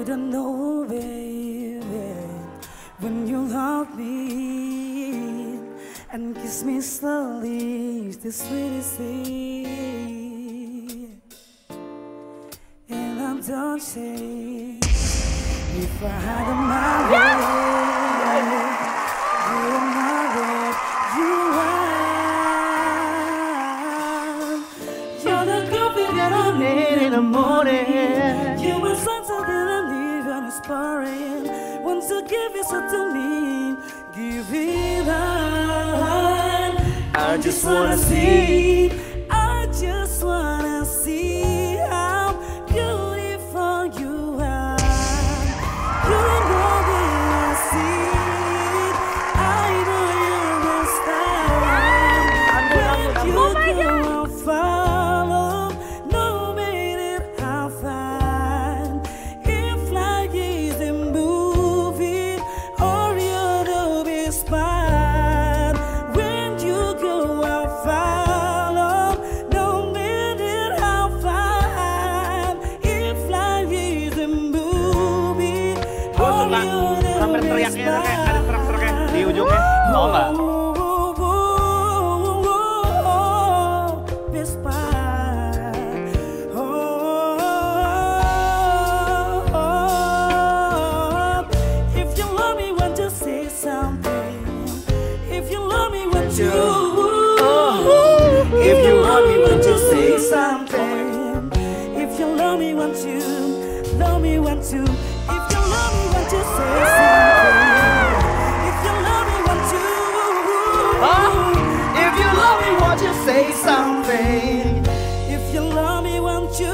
don't know, baby, when you hold me and kiss me slowly, it's the sweetest thing. And I don't say if I had my way, you know that you are. You're the coffee that I need in the morning. You were something that I need when it's pouring. Want to give it to me, give it up. I just wanna see, I just wanna see how beautiful you are. You know that I see it, I know you're the star. When you go, I'll follow, no matter how far. If life is a movie or you're the best part, when you go, I'll follow, no matter how far. If life is a movie or you're the Sampai best teriaknya kayak ada part. truk-truknya di ujungnya. Mau nggak? Best part. If you love me, want to say something. If you love me, want to. If you love me, want to say something. If you love me, want to. Love me, want to. If you love me, want to say something. If you love me, want to. If you love me, want to say something. If you love me, want to.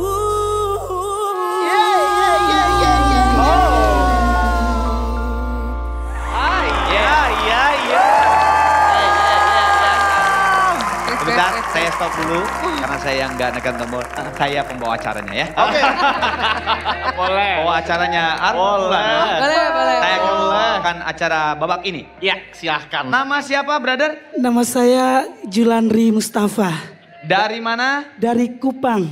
Sebentar, saya stop dulu karena saya yang nggak nekan tombol. Saya pembawa acaranya ya. Oke. Boleh. Pembawa acaranya Boleh. Saya akan membawakan acara babak ini. Ya, silahkan. Nama siapa, brother? Nama saya Julandri Mustafa Dari mana? dari Kupang.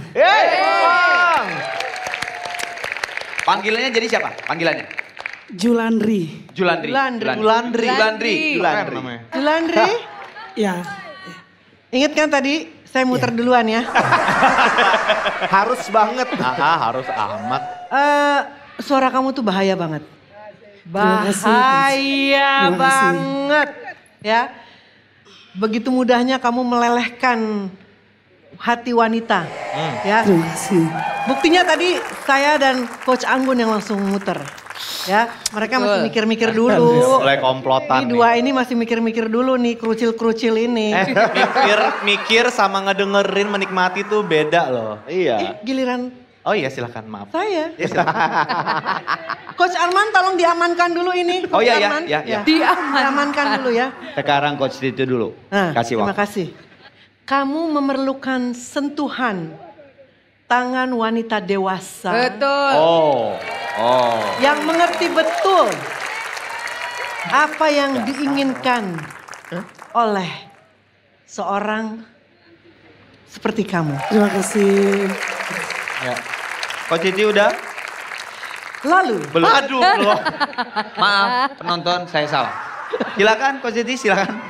Panggilannya jadi siapa? Panggilannya? Julandri. Julandri. Julandri. Julandri, Ya. ingat kan tadi saya muter duluan ya. Harus banget. Harus amat. Suara kamu tuh bahaya banget. kasih. Bahaya Terima kasih. banget. Ya. Begitu mudahnya kamu melelehkan hati wanita. Ya. Terima kasih. Buktinya tadi saya dan Coach Anggun yang langsung muter. Ya, mereka masih mikir-mikir dulu. Mulai komplotan Ini dua ini masih mikir-mikir dulu nih, kerucil-kerucil ini. mikir sama ngedengerin menikmati tuh beda loh. Iya. Giliran Oh iya silahkan maaf. saya. Coach Arman tolong diamankan dulu ini. Oh Coach iya, Arman. iya, iya. Diamankan dulu ya. Sekarang Coach Tito dulu. Nah, Kasih terima waktu. kasih. Kamu memerlukan sentuhan tangan wanita dewasa. Betul. Oh. Yang mengerti betul apa yang diinginkan oleh seorang seperti kamu. Terima kasih. Ya. Coach Tito udah? Lalu, Belum. Aduh, belum. Maaf, penonton saya salah. Silakan Coach Tito, silakan.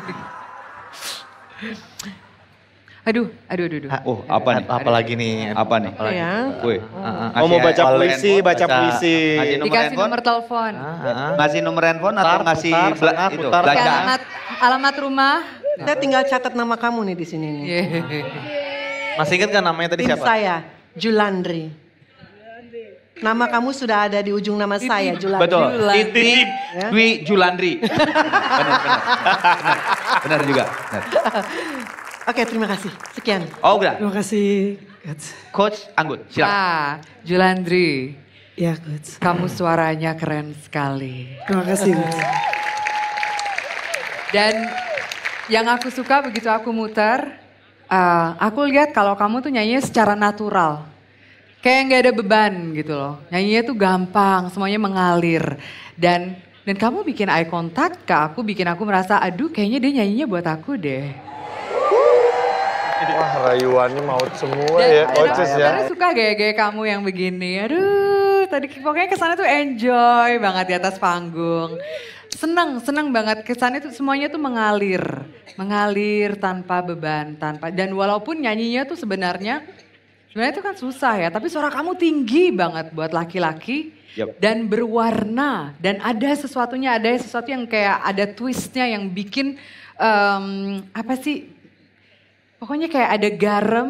Aduh. Oh, apa nih? Apalagi nih? Apa nih? ya. Woi. Oh, mau baca puisi, baca puisi. Ngasih nomor Dikasih handphone? nomor telepon. Ngasih nomor handphone atau ngasih putar, itu? putar. Kasih Belanjaan? alamat rumah. Saya tinggal catat nama kamu nih di sini nih. Masih ingat kan namanya tadi Tim siapa? saya, Julandri. Nama kamu sudah ada di ujung nama saya, Julandri. Betul. Julandri. Titi Dwi Julandri. Benar juga. Benar. Oke, terima kasih. Sekian. Oh, udah. Terima kasih. Coach Anggun, silakan. Julandri, Ya, Coach. kamu suaranya keren sekali. Terima kasih, Coach. Dan yang aku suka begitu aku muter, aku lihat kalau kamu tuh nyanyinya secara natural. Kayak nggak ada beban gitu loh. Nyanyinya tuh gampang, semuanya mengalir. Dan kamu bikin eye contact ke aku, bikin aku merasa, aduh kayaknya dia nyanyinya buat aku deh. Wah rayuannya maut semua Dan ya aku coaches ya. sebenarnya suka gaya-gaya kamu yang begini. Aduh tadi pokoknya kesannya tuh enjoy banget di atas panggung. Senang banget kesannya tuh semuanya tuh mengalir tanpa beban, dan walaupun nyanyinya tuh sebenarnya itu kan susah ya, tapi suara kamu tinggi banget buat laki-laki dan berwarna dan ada sesuatu yang kayak ada twistnya yang bikin pokoknya kayak ada garam.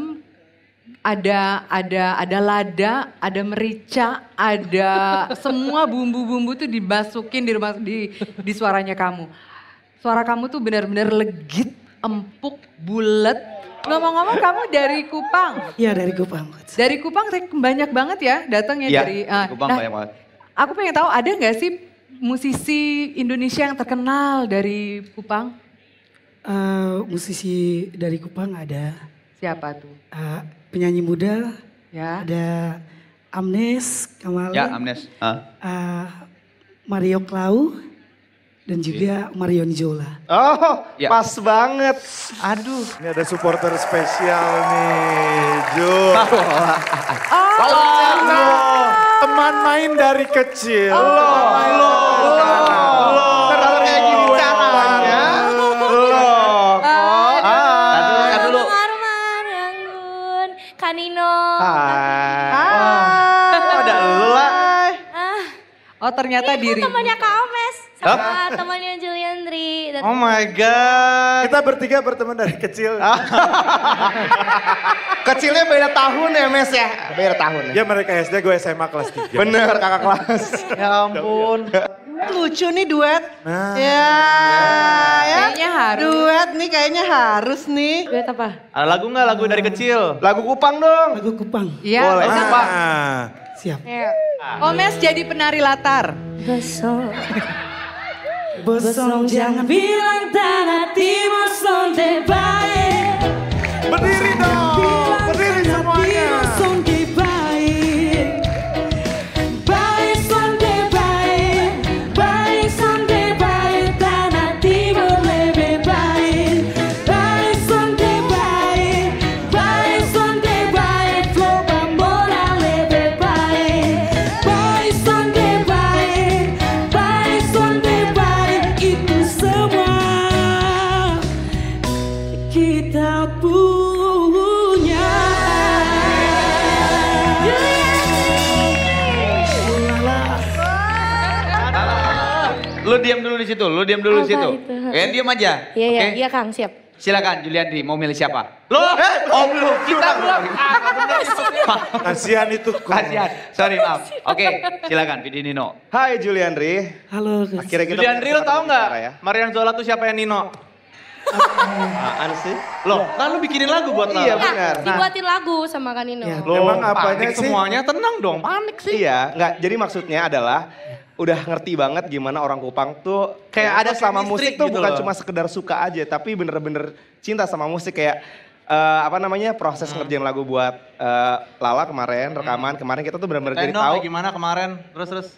Ada lada, ada merica, ada semua bumbu-bumbu tuh dimasukin di suaranya kamu. Suara kamu tuh benar-benar legit, empuk, bulat. Ngomong-ngomong kamu dari Kupang? Iya dari Kupang. Dari Kupang banyak banget ya datangnya dari. Kupang banyak banget. Aku pengen tahu ada nggak sih musisi Indonesia yang terkenal dari Kupang? Musisi dari Kupang ada. Siapa tuh? Penyanyi muda, ya. Ada Amnes Kamali, Ya, Amnes. Mario Clau, dan juga Marion Jola. Oh, Ya. pas banget. Aduh. Ini ada supporter spesial nih, Jul. Teman main dari kecil. Kalau kayak gini caranya. Aduh dulu. Kanino. Ada lu lah. Oh ternyata diri. Temannya Kak Omes sama temannya Julian Dri. Oh my God. Kita bertiga berteman dari kecil. Kecilnya beda tahun ya, Mes ya? Beda tahun ya? Ya mereka SD, gue SMA kelas 3. Bener, kakak kelas. Ya ampun. Lucu nih duet. Nah. Ya. Kayaknya harus. Duet nih kayaknya harus nih. Duet apa? Ada lagu nggak lagu dari kecil? Lagu Kupang dong. Lagu Kupang. Iya. Boleh. Pak. Nah, Siap. Omes jadi penari latar. Bosong jangan bilang tanah timur sonde baik. Berdiri dong, berdiri semuanya. Sonde baik. Baik sonde baik. Baik sonde baik. Tanah timur lebih baik. Baik sonde baik. Baik sonde baik. Flow Bambora lebih baik. Baik sonde baik. Baik sonde baik. Itu semua kita punya. Lu diam dulu di situ, lu diam dulu di Apa situ. itu? Diam aja. Iya, Oke? iya Kang, siap. Silakan Juliandri, mau milih siapa? Loh, om lu, kita belum. kasihan itu. Kasihan, sorry maaf. Oke, silakan Vidi Nino. Hai Juliandri. Halo Gus. Akhirnya kita Juliandri lu tahu nggak? Ya. Marian Zola tuh siapa yang Nino? Apaan sih? Loh, kan lu bikinin lagu buat Iya, Lala. benar. Dibuatin lagu sama Kanino. Ya. Loh, Emang apanya panik sih? semuanya, tenang dong, panik sih. Iya, nggak. Jadi maksudnya adalah udah ngerti banget gimana orang Kupang tuh kayak ada sama chemistry musik tuh gitu bukan loh. cuma sekedar suka aja, tapi bener-bener cinta sama musik kayak proses ngerjain lagu buat Lala kemarin, rekaman kemarin kita tuh bener-bener jadi Tendong tahu. kayak gimana kemarin, terus.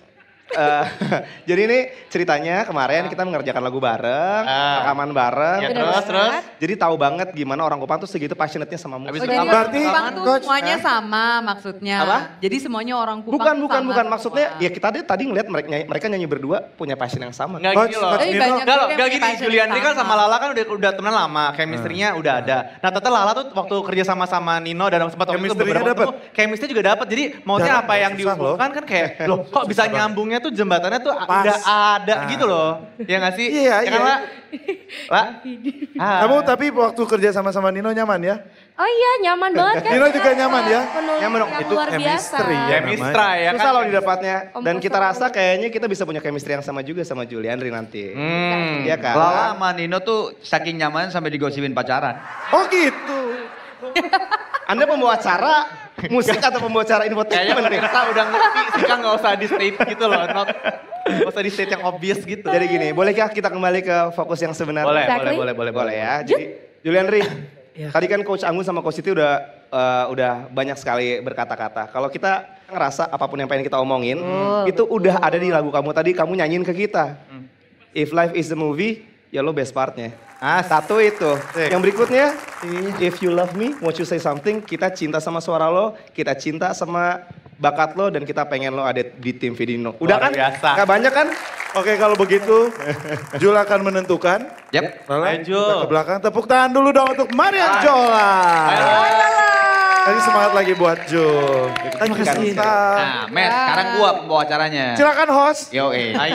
Jadi ini ceritanya kemarin kita mengerjakan lagu bareng, rekaman bareng. Ya, Bener terus. banget. Jadi tahu banget gimana orang Kupang tuh segitu passionate-nya sama musik. Habis Oh, jadi Berarti, orang Kupang tuh Coach, semuanya sama maksudnya. Apa? Jadi semuanya orang Kupang Bukan, tuh bukan, sama bukan. semua. Maksudnya ya kita tadi ngeliat mereka nyanyi berdua punya passion yang sama. Nggak Coach, gini loh. Coach Eh, Nino. banyak Enggak loh, juga enggak yang gini. punya passion Juliandri kan yang sama Lala kan udah temenan lama, chemistry-nya udah ada. Nah ternyata Lala tuh waktu kerja sama Nino dan sempat waktu itu Chemistry-nya beberapa dapet? waktu tuh chemistry juga dapat. Jadi maksudnya Dapat, apa yang susah diusulkan kan kayak, loh kok bisa nyambungnya tuh jembatannya tuh udah ada gitu loh. Ya nggak sih? Iya, Ya kan, iya. La? La? Kamu tapi waktu kerja sama Nino nyaman ya? Oh iya, nyaman banget kan. Nino juga nyaman ya? Penuh Nyaman dong. yang Itu luar biasa. chemistry ya. Chemistry ya Susah kan? loh didapatnya. Dan kita Komposer. rasa kayaknya kita bisa punya chemistry yang sama juga sama Juliandri nanti. Iya kan? Lala sama Nino tuh saking nyaman sampai digosipin pacaran. Oh gitu. Anda pembawa acara musik atau pembawa acara Kayaknya infotainment nih? pemirsa udah ngerti sih kan nggak usah di state gitu loh. Nggak usah di state yang obvious gitu. Jadi gini, bolehkah kita kembali ke fokus yang sebenarnya? Boleh, Exactly. Boleh ya. Jadi Juliandri, Ya. tadi kan Coach Anggun sama Coach Siti udah banyak sekali berkata-kata. Kalau kita ngerasa apapun yang pengen kita omongin, itu udah ada di lagu kamu tadi, kamu nyanyiin ke kita. If life is the movie, ya lo best partnya. Satu itu. Yang berikutnya, if you love me, won't you say something? Kita cinta sama suara lo, kita cinta sama bakat lo dan kita pengen lo ada di tim Vidino. Udah Luar kan? biasa. Gak banyak kan? Oke, kalau begitu Jul akan menentukan. Yap. Lala, Ayo, Jul. kita ke belakang. Tepuk tangan dulu dong untuk Marian Jola. Tadi semangat lagi buat Jul. Terima kasih. Nah, Mes, sekarang gua pembawa acaranya. Silakan host. Yo, Ayo.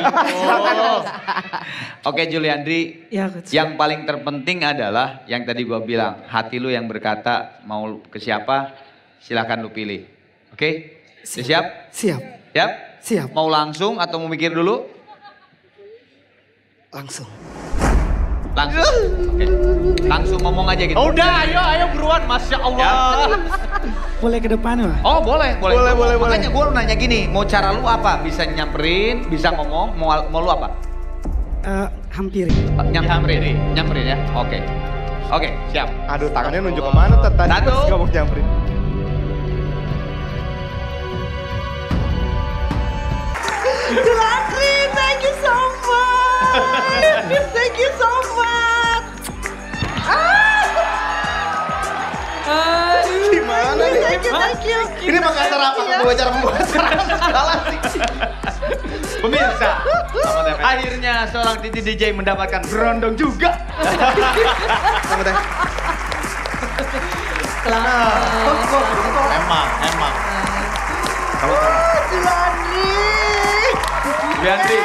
Oke, Juliandri. Ya, Coach. Yang paling terpenting adalah yang tadi gua bilang, hati lu yang berkata mau ke siapa, silakan lu pilih. Oke? Siap? Siap. Siap? Siap. Mau langsung atau mau mikir dulu? Langsung. Langsung. Oke. Langsung ngomong aja gitu. Udah, ayo buruan. Masya Allah. Boleh ke depan, Pak? Oh boleh. Boleh. Makanya gue nanya gini, mau cara lu apa? Bisa nyamperin, bisa ngomong, mau lu apa? Hampir. Nyamperin ya. Oke, siap. Aduh, tangannya nunjuk kemana? Tadi Satu. gak mau nyamperin. Julandri, thank you so much. Thank you so much. Gimana nih? Thank you. Ini mah acara apa? Pembawa acara salah sih. Pemirsa, akhirnya seorang Titi DJ mendapatkan berondong juga. Selamat ya. Emang. Juliandri.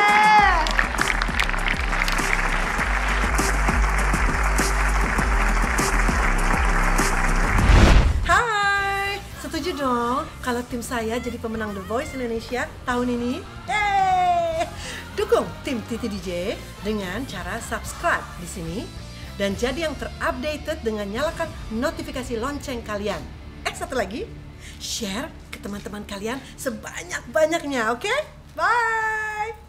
Hai, setuju dong kalau tim saya jadi pemenang The Voice Indonesia tahun ini? Yeay! Dukung tim Titi DJ dengan cara subscribe di sini dan jadi yang terupdated dengan nyalakan notifikasi lonceng kalian. Satu lagi, share ke teman-teman kalian sebanyak-banyaknya, oke? Bye!